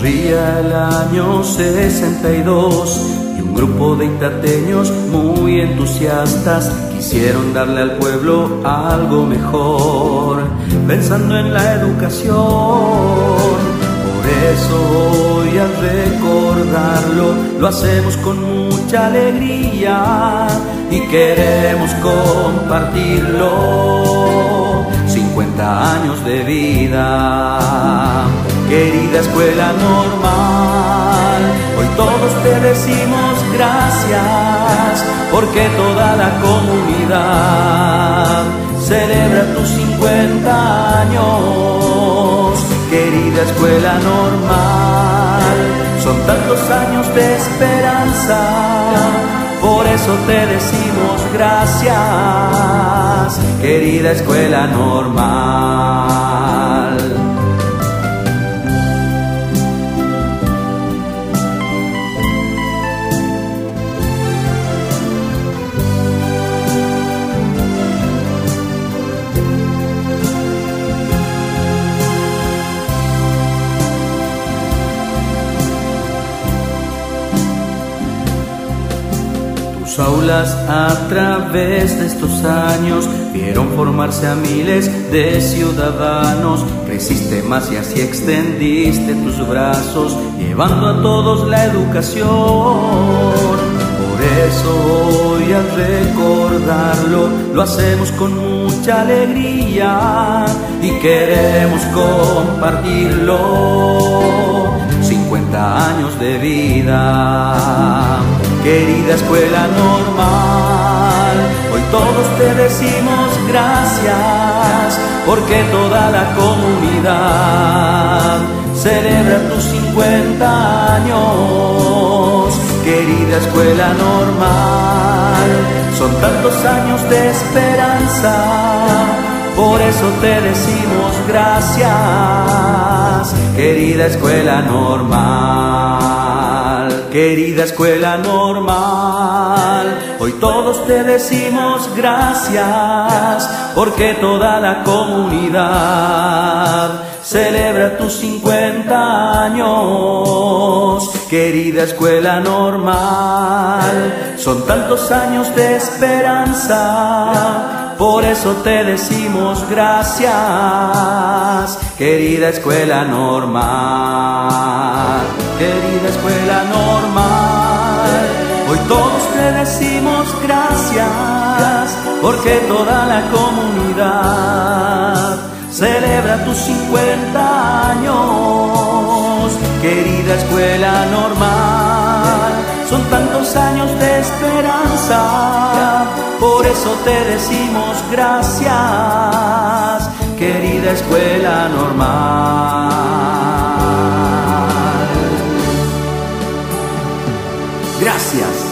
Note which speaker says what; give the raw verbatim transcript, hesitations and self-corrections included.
Speaker 1: Corría el año sesenta y dos y un grupo de itateños muy entusiastas quisieron darle al pueblo algo mejor, pensando en la educación. Por eso hoy al recordarlo lo hacemos con mucha alegría y queremos compartirlo. cincuenta años de vida. Querida escuela normal, hoy todos te decimos gracias, porque toda la comunidad celebra tus cincuenta años. Querida escuela normal, son tantos años de esperanza, por eso te decimos gracias, querida escuela normal. Tus aulas a través de estos años vieron formarse a miles de ciudadanos. Creciste más y así extendiste tus brazos, llevando a todos la educación. Por eso hoy al recordarlo lo hacemos con mucha alegría y queremos compartirlo. cincuenta años de vida. Querida escuela normal, hoy todos te decimos gracias, porque toda la comunidad celebra tus cincuenta años. Querida escuela normal, son tantos años de esperanza, por eso te decimos gracias, querida escuela normal. Querida escuela normal, hoy todos te decimos gracias, porque toda la comunidad celebra tus cincuenta años. Querida escuela normal, son tantos años de esperanza, por eso te decimos gracias, querida escuela normal. Querida escuela normal, hoy todos te decimos gracias, porque toda la comunidad celebra tus cincuenta años. Querida escuela normal, son tantos años de esperanza, por eso te decimos gracias, querida escuela normal. Gracias.